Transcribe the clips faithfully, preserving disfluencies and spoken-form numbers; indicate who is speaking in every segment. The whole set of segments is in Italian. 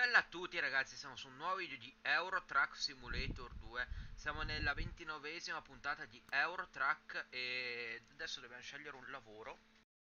Speaker 1: Bella a tutti ragazzi, siamo su un nuovo video di Euro Truck Simulator due. Siamo nella ventinovesima puntata di Euro Truck e adesso dobbiamo scegliere un lavoro.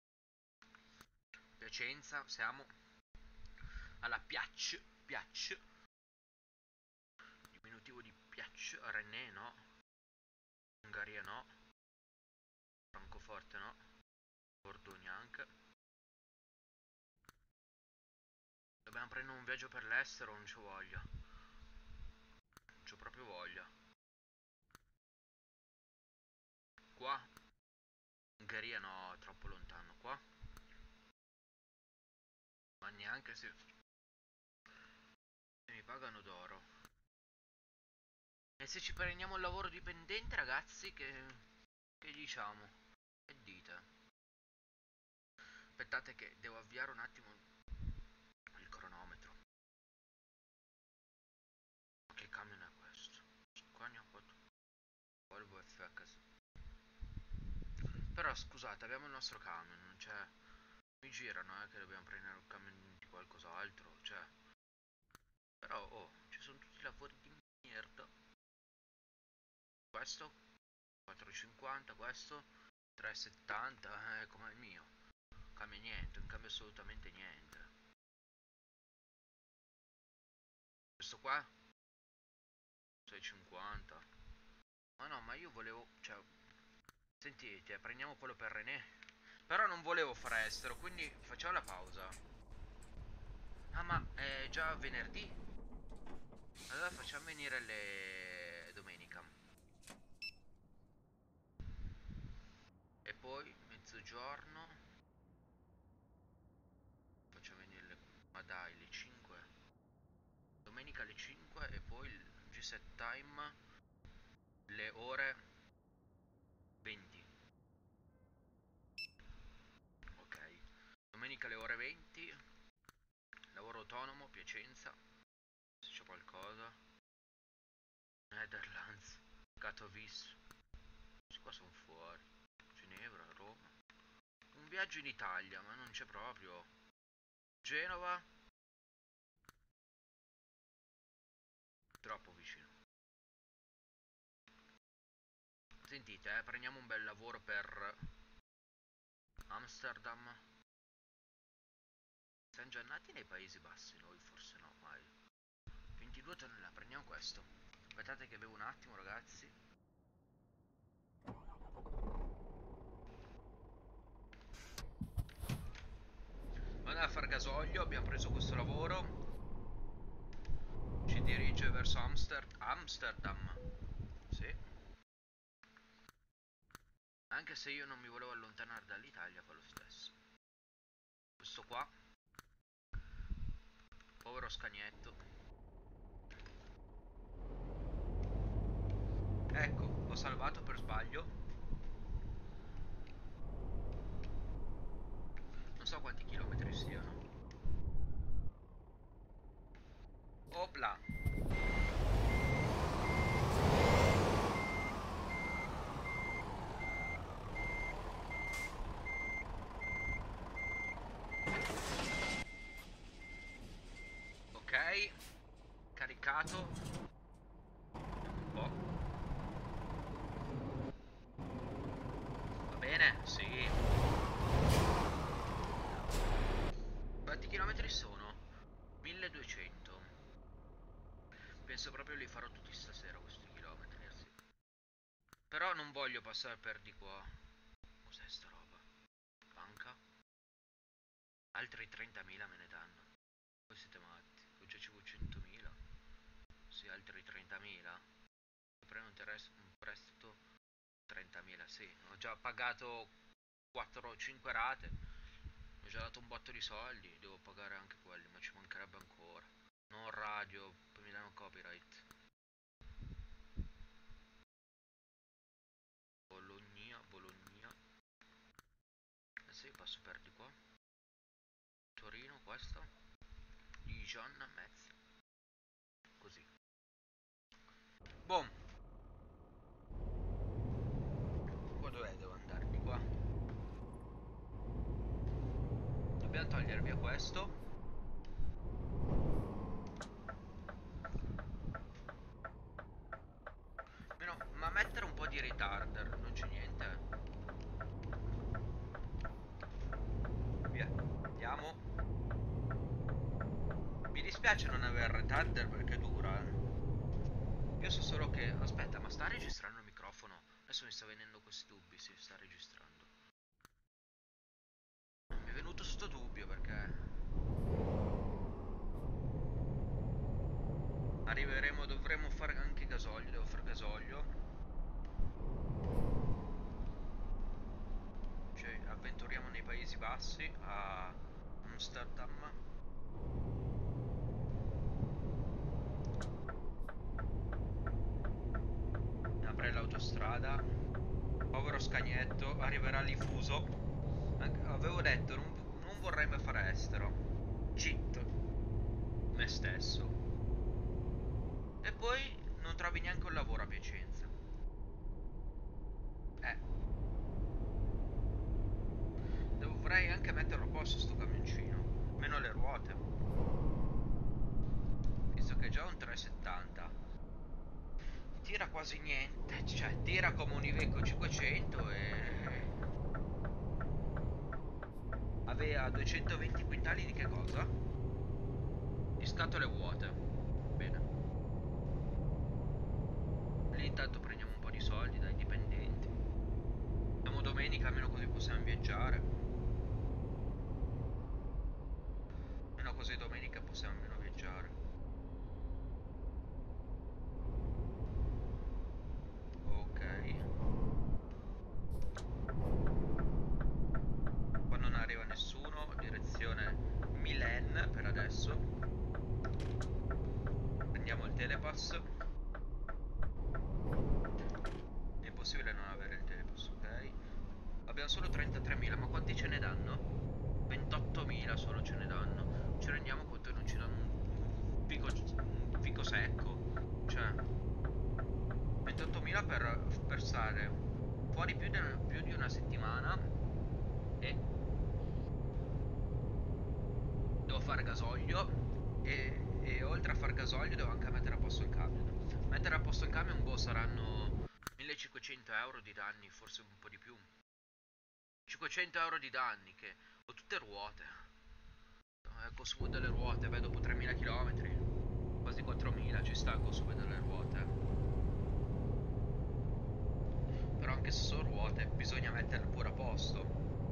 Speaker 1: Piacenza, siamo alla Piac, Piac, diminutivo di Piac, René no, Ungheria no, Francoforte no, Bordeaux neanche. Dobbiamo prendere un viaggio per l'estero, non c'ho voglia. Non c'ho proprio voglia. Qua Ungheria no, troppo lontano qua. Ma neanche se, se mi pagano d'oro. E se ci prendiamo un lavoro dipendente, ragazzi, che, che diciamo? Che dite? Aspettate che devo avviare un attimo il cronometro. Ma che camion è questo? Scania quattro Volvo F H. Però scusate, abbiamo il nostro camion, non c'è. Mi girano, eh, che dobbiamo prendere un camion di qualcos'altro, cioè. Però, oh, ci sono tutti i lavori di merda. Questo quattro e cinquanta, questo tre e settanta, eh, come il mio. Non cambia niente, non cambia assolutamente niente. Questo qua sei e cinquanta. Ma no, ma io volevo, cioè, sentite, prendiamo quello per René. Però non volevo fare estero, quindi facciamo la pausa. Ah, ma è già venerdì? Allora facciamo venire le domenica. E poi mezzogiorno facciamo venire le... Ma dai, le cinque. Domenica alle cinque e poi il G set time le ore venti. Ok. Domenica alle ore venti. Lavoro autonomo, Piacenza. Se c'è qualcosa. Netherlands. Katowice. Questi qua sono fuori. Ginevra, Roma. Un viaggio in Italia, ma non c'è proprio. Genova. Troppo vicino. Sentite, eh, prendiamo un bel lavoro per Amsterdam. Siamo già nati nei Paesi Bassi, noi forse no, mai. ventidue tonnellate, prendiamo questo. Aspettate che bevo un attimo, ragazzi. Andiamo a far gasolio, abbiamo preso questo lavoro. Ci dirige verso Amster Amsterdam. Sì. Anche se io non mi volevo allontanare dall'Italia, fa lo stesso. Questo qua. Povero scagnetto. Ecco, ho salvato per sbaglio. Non so quanti chilometri siano. Opla. Ok. Caricato. Vediamo un po'. Va bene? Sì. Quanti chilometri sono? milleduecento. Penso proprio li farò tutti stasera questi chilometri, sì. Però non voglio passare per di qua. Cos'è sta roba? Banca? Altri trentamila me ne danno. Voi siete matti. Ho già cinquecentomila. Sì, altri trentamila. Prendo un, un prestito trentamila, sì. Ho già pagato quattro o cinque rate. Ho già dato un botto di soldi. Devo pagare anche quelli, ma ci mancherebbe ancora. Non radio, poi mi danno copyright. Bologna, Bologna. E se io passo per di qua. Torino, questo. Dijon, Metz. Così. Boom. Qua dov'è? Devo andare di qua. Dobbiamo togliere via questo. dispiace non avere Thunder perché dura. eh. Io so solo che... Aspetta, ma sta registrando il microfono? Adesso mi sta venendo questi dubbi, si sta registrando. Mi è venuto sto dubbio perché... Arriveremo, dovremo fare anche gasolio, devo fare gasolio. Cioè, avventuriamo nei Paesi Bassi, a Amsterdam. Apre l'autostrada. Povero Scagnetto, arriverà lì fuso. Anche- avevo detto, non, non vorrei mai fare estero. Cheat. Me stesso. E poi non trovi neanche un lavoro a Piacenza. Eh, dovrei anche metterlo a posto sto camioncino. Meno le ruote. Visto che è già un trecentosettanta. Tira quasi niente. Cioè, tira come un Iveco cinquecento e... Aveva duecentoventi quintali di che cosa? Di scatole vuote. Bene. Lì intanto prendiamo un po' di soldi dai dipendenti. Siamo domenica, almeno così possiamo viaggiare. Almeno così domenica possiamo almeno viaggiare. Ok. Qua non arriva nessuno. Direzione Milan per adesso. Prendiamo il telepass. È impossibile non avere il telepass, ok? Abbiamo solo trentatremila, ma quanti ce ne danno? ventottomila solo ce ne danno. Ci rendiamo conto che non ci danno un, un fico, un fico secco. Cioè, ventottomila per, per stare fuori più di, una, più di una settimana. E devo fare gasolio. E, e oltre a far gasolio devo anche mettere a posto il camion. Mettere a posto il camion, boh, saranno millecinquecento euro di danni, forse un po' di più. cinquecento euro di danni, che ho tutte ruote. Il consumo delle ruote, beh, dopo tremila chilometri, quasi quattromila ci sta il consumo delle ruote. Però anche se sono ruote, bisogna metterle pure a posto,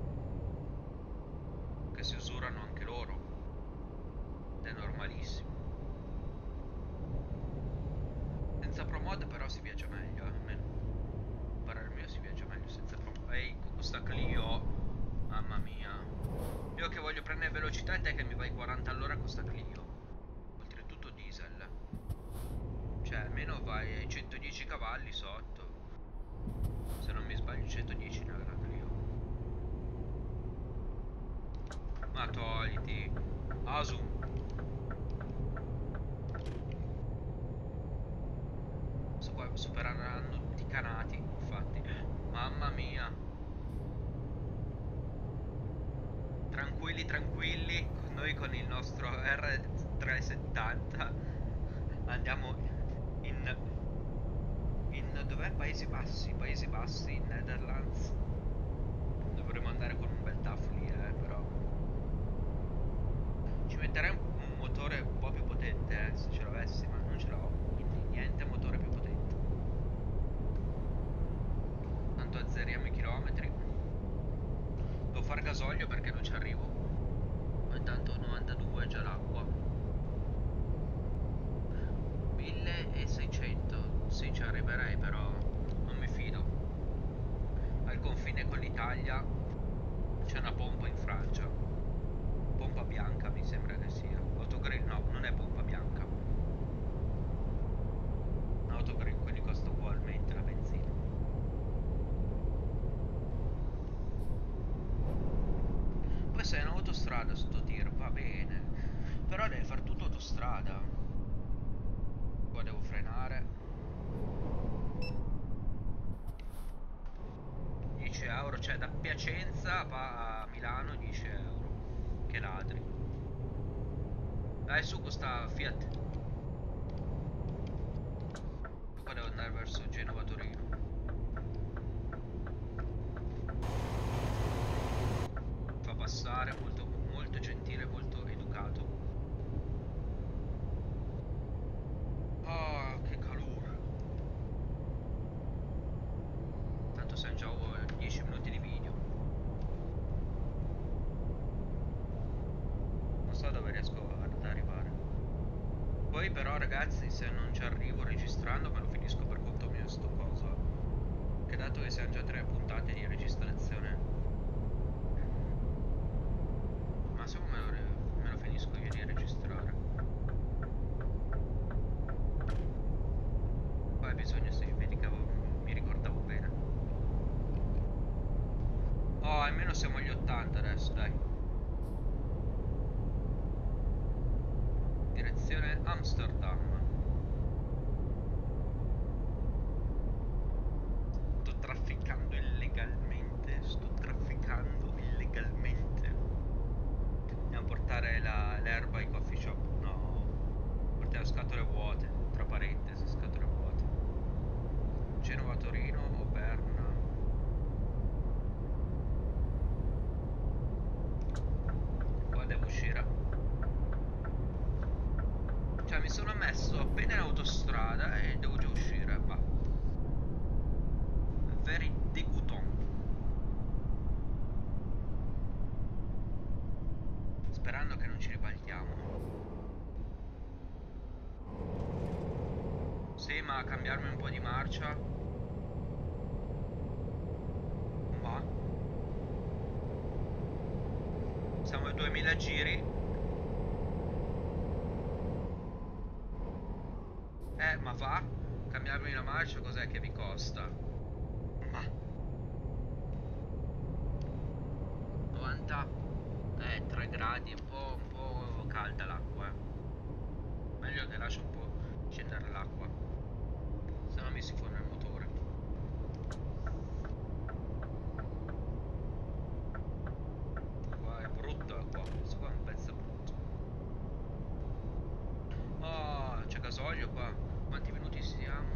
Speaker 1: che si usurano anche loro. Ed è normalissimo. Senza promod però si viaggia meglio, eh, almeno. Per il mio si viaggia meglio senza promod. Ehi, con questa Clio, mamma mia. Io che voglio prendere velocità e te che mi vai quaranta all'ora con sta Clio. Oltretutto diesel. Cioè, almeno vai ai centodieci cavalli sotto. Se non mi sbaglio centodieci nella Clio. Ma togliti. Asum. Questo qua supereranno tutti i canati, infatti. Mamma mia. Tranquilli, tranquilli. Noi con il nostro R trecentosettanta andiamo in... In dov'è? Paesi Bassi, Paesi Bassi, Netherlands. Dovremmo andare con un bel taf lì, eh, però. Ci metterei un, un motore un po' più potente, eh, se ce l'avessi, ma non ce l'ho. Quindi niente motore più potente. Tanto azzeriamo i chilometri. Devo fare gasolio perché non ci arrivo. Ma intanto novantadue è già l'acqua. milleseicento. Sì, ci arriverei, però non mi fido. Al confine con l'Italia c'è una pompa in Francia. Pompa bianca mi sembra che sia. Autogrill no, non è pompa bianca. Autogrill, quindi costa ugualmente la benzina. Poi se è in autostrada sto tir va bene. Però deve far tutto autostrada. Qua devo frenare. dieci euro, cioè da Piacenza a Milano dieci euro. Che ladri. Dai su questa Fiat. Qua devo andare verso Genova Torino. Fa passare, molto, molto gentile, molto educato. Poi però ragazzi, se non ci arrivo registrando me lo finisco per conto mio sto coso. Che dato che siamo già tre puntate di registrazione, massimo me lo, me lo finisco io di registrare. Poi bisogna, se vedi che mi ricordavo bene. Oh, almeno siamo agli ottanta adesso, dai. Direzione Amsterdam. Sto trafficando illegalmente. Sto trafficando illegalmente. Andiamo a portare l'erba ai coffee shop. No. Portiamo scatole vuote. Tra parentesi, scatole vuote. Genova, Torino o Berna? Qua devo uscire. Cioè mi sono messo appena in autostrada e devo già uscire. Va. Very dégoûtant. Sperando che non ci ribaltiamo. Sì, ma cambiarmi un po' di marcia. Ma siamo a duemila giri. Eh, ma va? Cambiarmi la marcia cos'è che vi costa? Ma novanta. Eh, tre gradi, un po', un po' calda l'acqua. Meglio che lascia un po' scendere l'acqua, se no mi si fonde il motore. Qua è brutto qua, questo qua è un pezzo brutto. Oh, c'è gasolio qua. Quanti minuti siamo?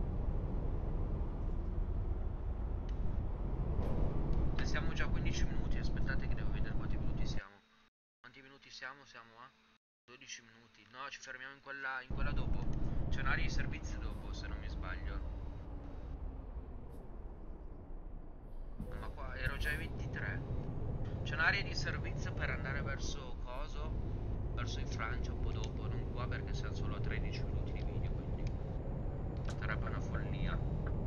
Speaker 1: E siamo già a quindici minuti, aspettate che devo vedere quanti minuti siamo. Quanti minuti siamo? Siamo a dodici minuti. No, ci fermiamo in quella, in quella dopo. C'è un'area di servizio dopo, se non mi sbaglio. Ma qua ero già ai ventitré. C'è un'area di servizio per andare verso coso, verso in Francia un po' dopo, non qua perché siamo solo a tredici minuti di video, quindi sarebbe una follia.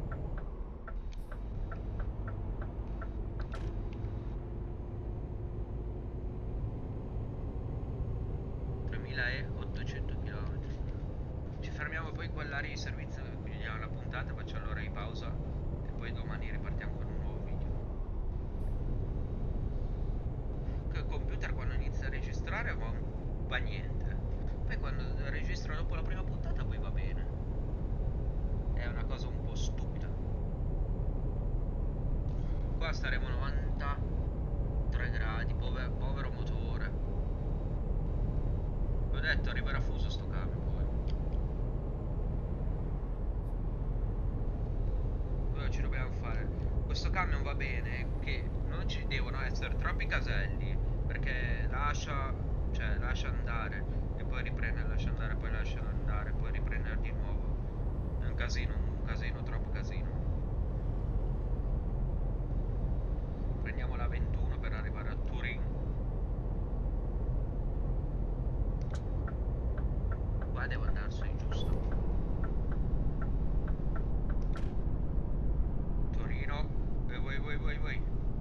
Speaker 1: tremilaottocento chilometri. Ci fermiamo poi in quell'area di servizio, quindi diamo la puntata, facciamo l'ora di pausa e poi domani ripartiamo con un nuovo video. Che il computer quando inizia a registrare va, va niente, poi quando registra dopo la prima puntata poi va bene. È una cosa un po' stupida. Qua staremo novantatré gradi, povero, povero motore. L'ho detto, arriverà fuso sto camion poi. Cosa ci dobbiamo fare? Questo camion va bene che non ci devono essere troppi caselli, perché lascia, cioè lascia andare e poi riprende, lascia andare, poi lascia andare, poi riprendere di nuovo. È un casino, un casino, troppo casino. Prendiamo la ventuno per arrivare a Turin. Qua devo andare su giusto. Torino. E voi, voi, voi, voi.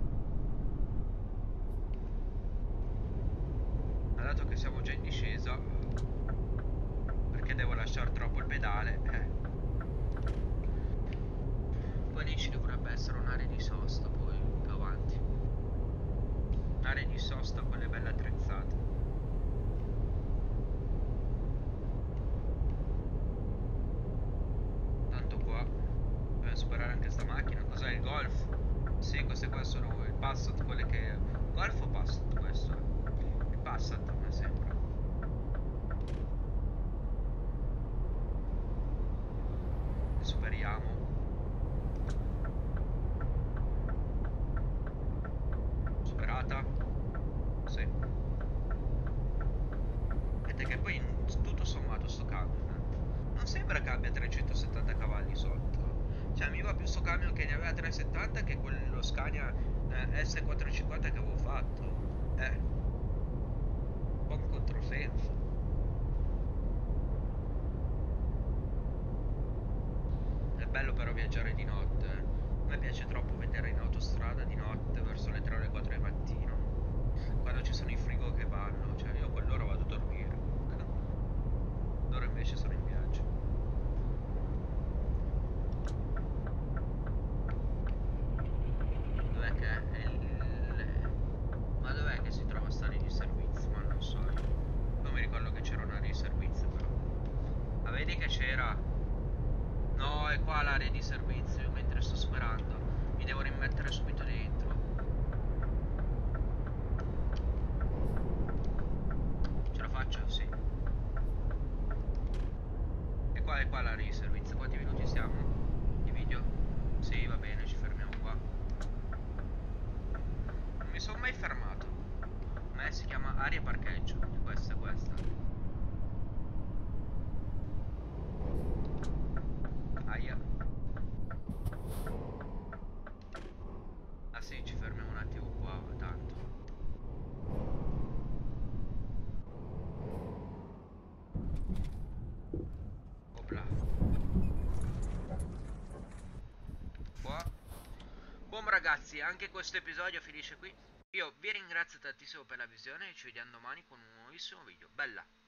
Speaker 1: Ma dato che siamo già in discesa, perché devo lasciare troppo il pedale, eh. Poi lì ci dovrebbe essere un'area di sosta poi più avanti. Un'area di sosta, quelle belle attrezzate. Tanto qua dobbiamo superare anche sta macchina. Cos'è il Golf? Sì, queste qua sono il Passat, quelle che... Golf o Passat questo? Il Passat mi sembra. Superiamo. Superata? Sì. Vedete che poi tutto sommato sto camion non sembra che abbia trecentosettanta cavalli sotto. Cioè mi va più sto camion che ne aveva trecentosettanta che quello Scania eh, S quattrocentocinquanta che avevo fatto. Eh. Un po' un controsenso. Bello però viaggiare di notte. eh. A me piace troppo vedere in autostrada di notte verso le tre o le quattro del mattino. Quando ci sono i frigo che vanno, cioè io a quell'ora vado a dormire. Loro invece sono in viaggio. Dov'è che è il... Ma dov'è che si trova stare di servizio? Ma non so io. Non mi ricordo che c'era un'area di servizio però. Ah, vedi che c'era? No, è qua l'area di servizio. Io mentre sto sperando mi devo rimettere subito dentro. Ce la faccio? Sì. E qua è qua l'area di servizio. Quanti minuti siamo? Di video? Sì, va bene, ci fermiamo qua. Non mi sono mai fermato. A me si chiama area parcheggio. E questa è questa. Aia. Ah sì, ci fermiamo un attimo qua, tanto. Opla. Qua. Buon ragazzi, anche questo episodio finisce qui. Io vi ringrazio tantissimo per la visione e ci vediamo domani con un nuovissimo video. Bella!